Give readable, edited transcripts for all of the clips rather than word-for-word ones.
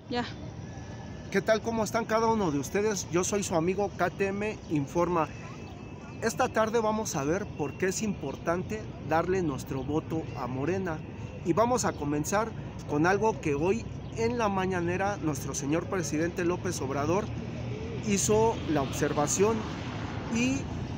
Ya. ¿Qué tal? ¿Cómo están cada uno de ustedes? Yo soy su amigo KTM Informa. Esta tarde vamos a ver por qué es importante darle nuestro voto a Morena. Y vamos a comenzar con algo que hoy en la mañanera nuestro señor presidente López Obrador hizo la observación, y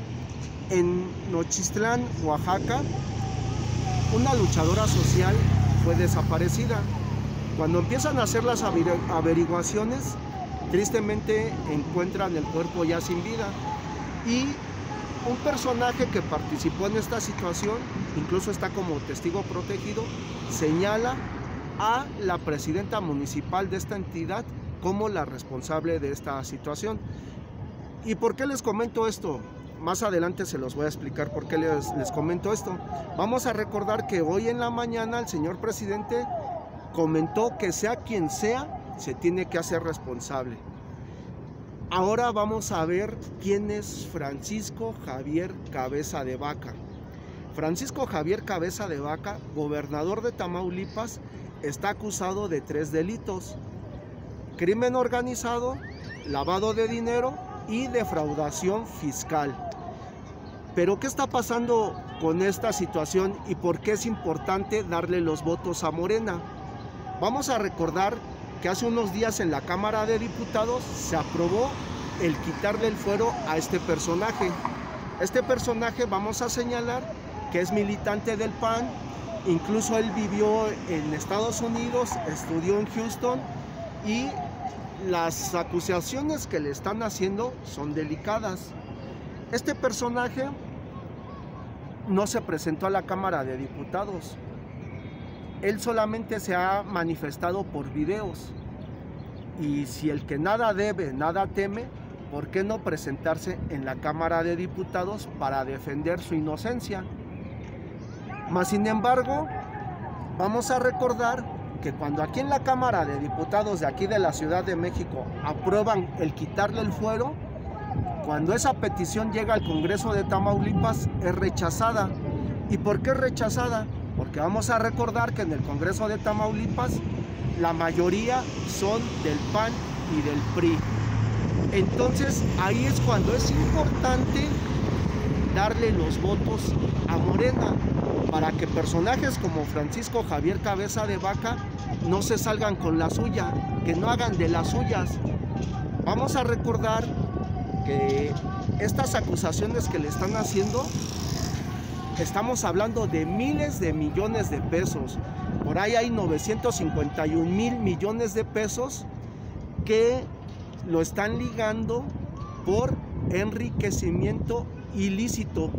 en Nochistlán, Oaxaca, una luchadora social fue desaparecida. Cuando empiezan a hacer las averiguaciones, tristemente encuentran el cuerpo ya sin vida. Y un personaje que participó en esta situación, incluso está como testigo protegido, señala a la presidenta municipal de esta entidad como la responsable de esta situación. ¿Y por qué les comento esto? Más adelante se los voy a explicar por qué les comento esto. Vamos a recordar que hoy en la mañana el señor presidente comentó que sea quien sea, se tiene que hacer responsable. Ahora vamos a ver quién es Francisco Javier Cabeza de Vaca. Francisco Javier Cabeza de Vaca, gobernador de Tamaulipas, está acusado de 3 delitos: crimen organizado, lavado de dinero y defraudación fiscal. Pero ¿qué está pasando con esta situación y por qué es importante darle los votos a Morena? Vamos a recordar que hace unos días en la Cámara de Diputados se aprobó el quitarle el fuero a este personaje. Este personaje, vamos a señalar que es militante del PAN, incluso él vivió en Estados Unidos, estudió en Houston, y las acusaciones que le están haciendo son delicadas. Este personaje no se presentó a la Cámara de Diputados. Él solamente se ha manifestado por videos. Y si el que nada debe, nada teme, ¿por qué no presentarse en la Cámara de Diputados para defender su inocencia? Mas, sin embargo, vamos a recordar que cuando aquí en la Cámara de Diputados de aquí de la Ciudad de México aprueban el quitarle el fuero, cuando esa petición llega al Congreso de Tamaulipas es rechazada. ¿Y por qué es rechazada? Porque vamos a recordar que en el Congreso de Tamaulipas la mayoría son del PAN y del PRI. Entonces ahí es cuando es importante darle los votos a Morena, para que personajes como Francisco Javier Cabeza de Vaca no se salgan con la suya, que no hagan de las suyas. Vamos a recordar que estas acusaciones que le están haciendo, estamos hablando de miles de millones de pesos. Por ahí hay 951,000 millones de pesos que lo están ligando por enriquecimiento ilícito.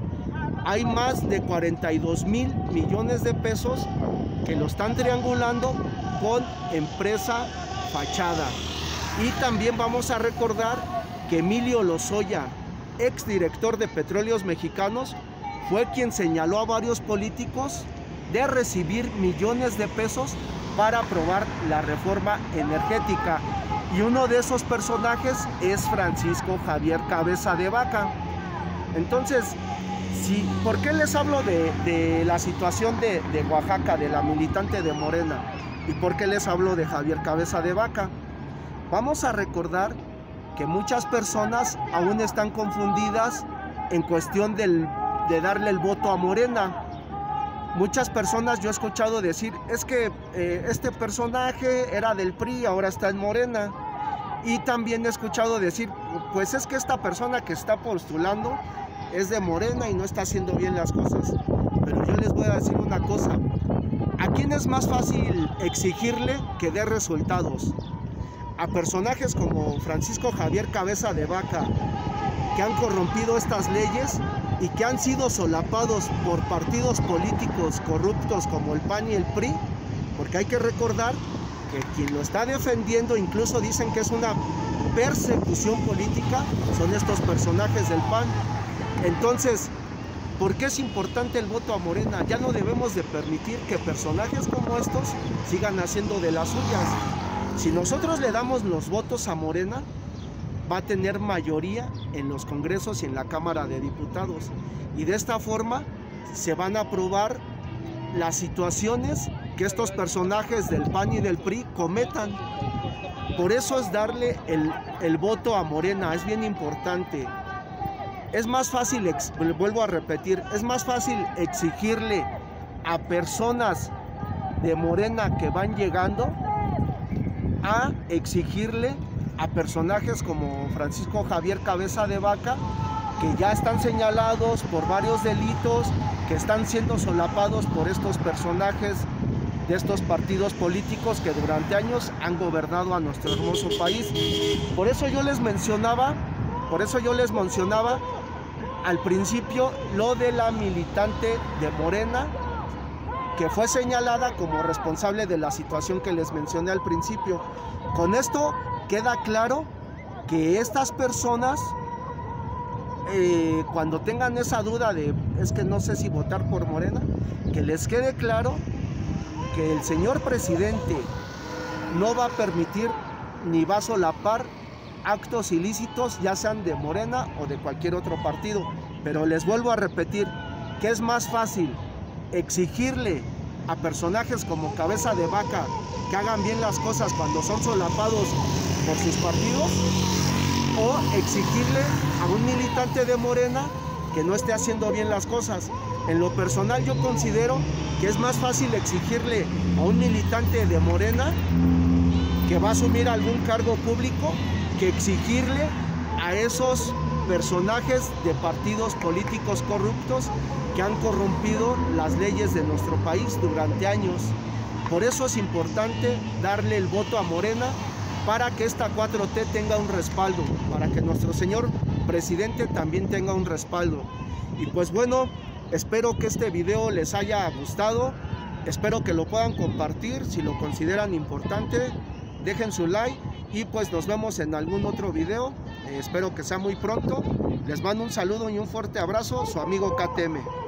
Hay más de 42,000 millones de pesos que lo están triangulando con empresa fachada. Y también vamos a recordar que Emilio Lozoya, exdirector de Petróleos Mexicanos, fue quien señaló a varios políticos de recibir millones de pesos para aprobar la reforma energética. Y uno de esos personajes es Francisco Javier Cabeza de Vaca. Entonces, ¿por qué les hablo de la situación de Oaxaca, de la militante de Morena? ¿Y por qué les hablo de Javier Cabeza de Vaca? Vamos a recordar que muchas personas aún están confundidas en cuestión de darle el voto a Morena. Muchas personas yo he escuchado decir, es que este personaje era del PRI, ahora está en Morena. Y también he escuchado decir, pues es que esta persona que está postulando es de Morena y no está haciendo bien las cosas. Pero yo les voy a decir una cosa: ¿a quién es más fácil exigirle que dé resultados? A personajes como Francisco Javier Cabeza de Vaca, que han corrompido estas leyes y que han sido solapados por partidos políticos corruptos como el PAN y el PRI, porque hay que recordar que quien lo está defendiendo, incluso dicen que es una persecución política, son estos personajes del PAN. Entonces, ¿por qué es importante el voto a Morena? Ya no debemos de permitir que personajes como estos sigan haciendo de las suyas. Si nosotros le damos los votos a Morena, va a tener mayoría en los congresos y en la Cámara de Diputados. Y de esta forma se van a aprobar las situaciones que estos personajes del PAN y del PRI cometan. Por eso es darle el voto a Morena, es bien importante. Es más fácil, vuelvo a repetir, es más fácil exigirle a personas de Morena que van llegando a exigirle a personajes como Francisco Javier Cabeza de Vaca, que ya están señalados por varios delitos, que están siendo solapados por estos personajes de estos partidos políticos que durante años han gobernado a nuestro hermoso país. Por eso yo les mencionaba al principio lo de la militante de Morena, que fue señalada como responsable de la situación que les mencioné al principio. Con esto queda claro que estas personas, cuando tengan esa duda de es que no sé si votar por Morena, que les quede claro que el señor presidente no va a permitir ni va a solapar actos ilícitos, ya sean de Morena o de cualquier otro partido. Pero les vuelvo a repetir que es más fácil exigirle a personajes como Cabeza de Vaca que hagan bien las cosas cuando son solapados por sus partidos, o exigirle a un militante de Morena que no esté haciendo bien las cosas. En lo personal yo considero que es más fácil exigirle a un militante de Morena que va a asumir algún cargo público que exigirle a esos personajes de partidos políticos corruptos que han corrompido las leyes de nuestro país durante años. Por eso es importante darle el voto a Morena, para que esta 4T tenga un respaldo, para que nuestro señor presidente también tenga un respaldo. Y pues bueno, espero que este video les haya gustado, espero que lo puedan compartir si lo consideran importante, dejen su like y pues nos vemos en algún otro video, espero que sea muy pronto. Les mando un saludo y un fuerte abrazo, su amigo KTM.